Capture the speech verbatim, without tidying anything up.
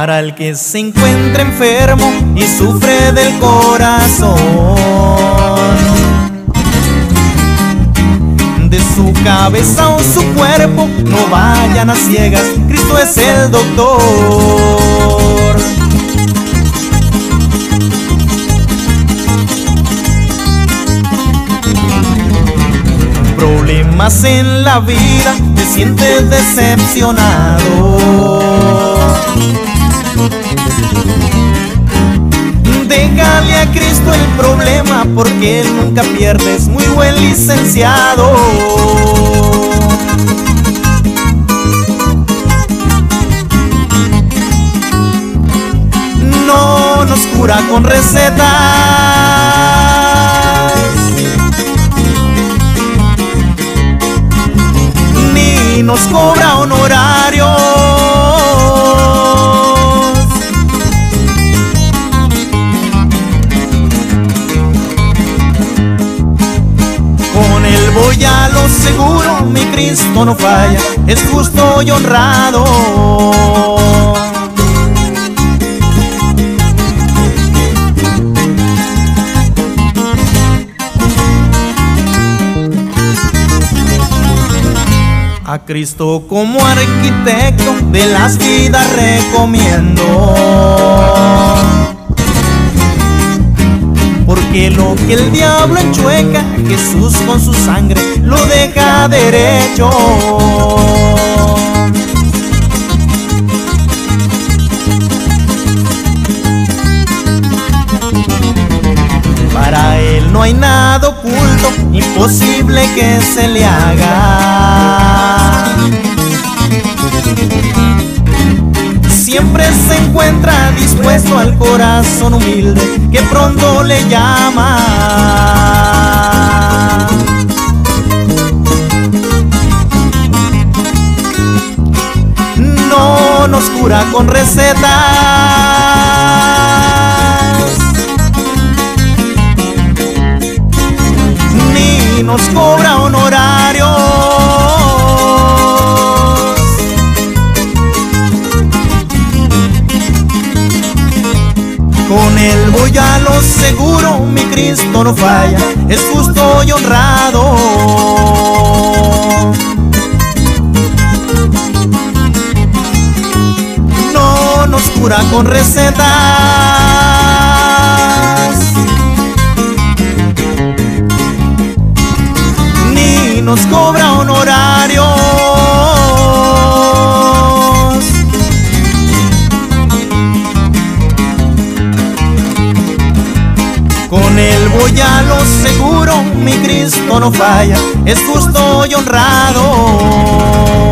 Para el que se encuentra enfermo y sufre del corazón, de su cabeza o su cuerpo, no vayan a ciegas, Cristo es el doctor. Problemas en la vida, te sientes decepcionado. Déjale a Cristo el problema, porque Él nunca pierde, es muy buen licenciado. No nos cura con recetas, ni nos cobra honorarios. Con Él voy a lo seguro, mi Cristo no falla, es justo y honrado. A Cristo como arquitecto de las vidas recomiendo, porque lo que el diablo enchueca, Jesús con su sangre lo deja derecho. Para Él no hay nada oculto, imposible que se le haga. Siempre se encuentra dispuesto al corazón humilde que pronto le llama. No nos cura con recetas, ni nos cobra honorarios. Con Él voy a lo seguro, mi Cristo no falla, es justo y honrado. No nos cura con recetas, ni nos cobra honorarios. Con Él voy a lo seguro, mi Cristo no falla, es justo y honrado.